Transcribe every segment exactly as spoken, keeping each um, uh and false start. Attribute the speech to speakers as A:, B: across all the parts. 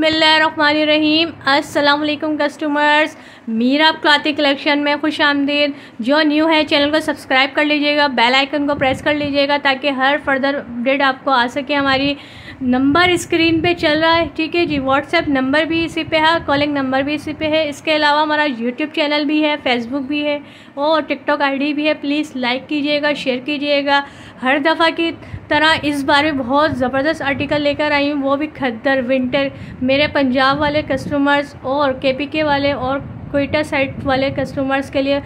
A: बिस्मिल्लाहिर्रहमानिर्रहीम। अस्सलाम वालेकुम कस्टमर्स, मीरा क्लॉथिंग कलेक्शन में खुश आमदीद। जो न्यू है चैनल को सब्सक्राइब कर लीजिएगा, बेल आइकन को प्रेस कर लीजिएगा ताकि हर फर्दर अपडेट आपको आ सके। हमारी नंबर स्क्रीन पे चल रहा है, ठीक है जी। व्हाट्सएप नंबर भी इसी पे है, कॉलिंग नंबर भी इसी पे है। इसके अलावा हमारा यूट्यूब चैनल भी है, फेसबुक भी है और टिकटॉक आईडी भी है। प्लीज़ लाइक कीजिएगा, शेयर कीजिएगा। हर दफ़ा की तरह इस बार भी बहुत ज़बरदस्त आर्टिकल लेकर आई हूँ, वो भी खद्दर विंटर। मेरे पंजाब वाले कस्टमर्स और केपीके वाले और कोयटा साइड वाले कस्टमर्स के लिए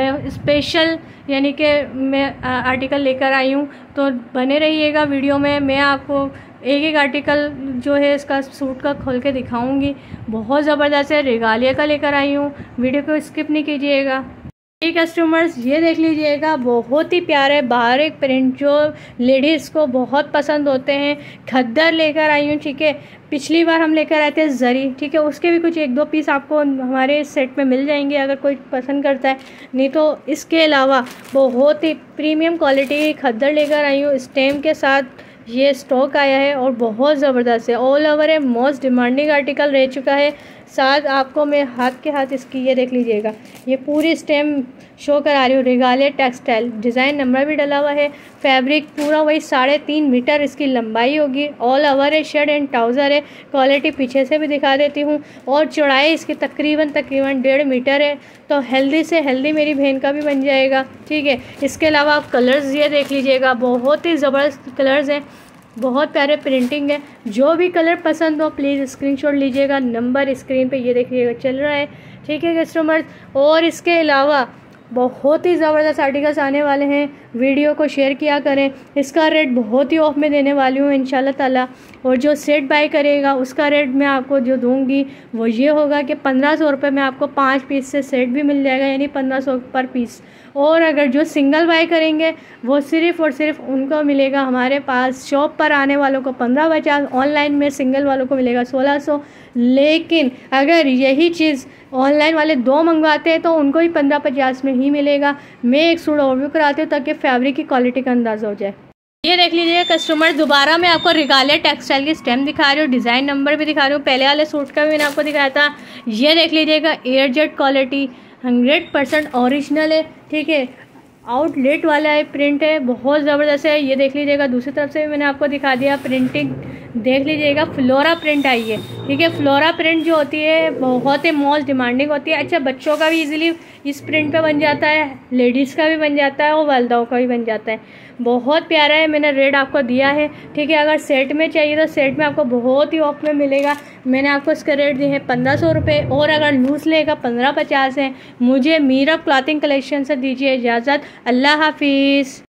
A: स्पेशल यानी कि मैं आर्टिकल लेकर आई हूँ। तो बने रहिएगा वीडियो में। मैं आपको एक एक आर्टिकल जो है इसका सूट का खोल के दिखाऊंगी। बहुत ज़बरदस्त है, रेगालिया का लेकर आई हूँ। वीडियो को स्किप नहीं कीजिएगा। कस्टमर्स ये देख लीजिएगा, बहुत ही प्यारे बारीक प्रिंट जो लेडीज़ को बहुत पसंद होते हैं। खद्दर लेकर आई हूँ, ठीक है। पिछली बार हम लेकर आए थे जरी, ठीक है। उसके भी कुछ एक दो पीस आपको हमारे सेट में मिल जाएंगे अगर कोई पसंद करता है। नहीं तो इसके अलावा बहुत ही प्रीमियम क्वालिटी की खद्दर लेकर आई हूँ। स्टेम के साथ ये स्टॉक आया है और बहुत ज़बरदस्त है। ऑल ओवर है, मोस्ट डिमांडिंग आर्टिकल रह चुका है। साथ आपको मैं हाथ के हाथ इसकी ये देख लीजिएगा, ये पूरी स्टेम शो करा रही हूँ। रेगालिया टेक्सटाइल, डिज़ाइन नंबर भी डला हुआ है। फैब्रिक पूरा वही साढ़े तीन मीटर इसकी लंबाई होगी। ऑल ओवर है, शर्ट एंड ट्राउज़र है। क्वालिटी पीछे से भी दिखा देती हूँ। और चौड़ाई इसकी तकरीबन तकरीबन डेढ़ मीटर है। तो हेल्दी से हेल्दी मेरी बहन का भी बन जाएगा, ठीक है। इसके अलावा आप कलर्स ये देख लीजिएगा, बहुत ही ज़बरदस्त कलर्स हैं, बहुत प्यारे प्रिंटिंग है। जो भी कलर पसंद हो प्लीज़ स्क्रीनशॉट लीजिएगा। नंबर स्क्रीन पे ये देखिएगा चल रहा है, ठीक है कस्टमर्स। और इसके अलावा बहुत ही ज़बरदस्त आर्टिकल्स आने वाले हैं, वीडियो को शेयर किया करें। इसका रेट बहुत ही ऑफ में देने वाली हूँ इंशाल्लाह ताला। और जो सेट बाय करेगा उसका रेट मैं आपको जो दूंगी वो ये होगा कि पंद्रह सौ रुपये में आपको पाँच पीस से सेट भी मिल जाएगा, यानी पंद्रह सौ पर पीस। और अगर जो सिंगल बाय करेंगे वो सिर्फ़ और सिर्फ उनको मिलेगा हमारे पास शॉप पर आने वालों को पंद्रह पचास, ऑनलाइन में सिंगल वालों को मिलेगा सोलह सौ। लेकिन अगर यही चीज़ ऑनलाइन वाले दो मंगवाते हैं तो उनको ही पंद्रह पचास में ही मिलेगा। मैं एक सूट ओवरव्यू कराती हूँ ताकि फैब्रिक की क्वालिटी का अंदाज़ा हो जाए। ये देख लीजिए कस्टमर, दोबारा मैं आपको रेगालिया टेक्सटाइल की स्टेम दिखा रही हूँ, डिज़ाइन नंबर भी दिखा रही हूँ। पहले वाले सूट का भी मैंने आपको दिखाया था। ये देख लीजिएगा, air jet quality hundred percent original है, ठीक है। आउटलेट वाला है, प्रिंट है, बहुत ज़बरदस्त है। ये देख लीजिएगा, दूसरी तरफ से भी मैंने आपको दिखा दिया। प्रिंटिंग देख लीजिएगा, फ्लोरा प्रिंट आई है, ठीक है। फ्लोरा प्रिंट जो होती है बहुत ही मोस्ट डिमांडिंग होती है। अच्छा, बच्चों का भी इजीली इस प्रिंट पे बन जाता है, लेडीज़ का भी बन जाता है और वालदाओं का भी बन जाता है। बहुत प्यारा है, मैंने रेट आपको दिया है, ठीक है। अगर सेट में चाहिए तो सेट में आपको बहुत ही ऑफ में मिलेगा। मैंने आपको इसका रेट दिए हैं पंद्रह सौ रुपये और अगर लूज़ लेगा पंद्रह पचास है। मुझे मीरा क्लॉथिंग कलेक्शन से दीजिए इजाज़त। अल्लाह हाफिज़।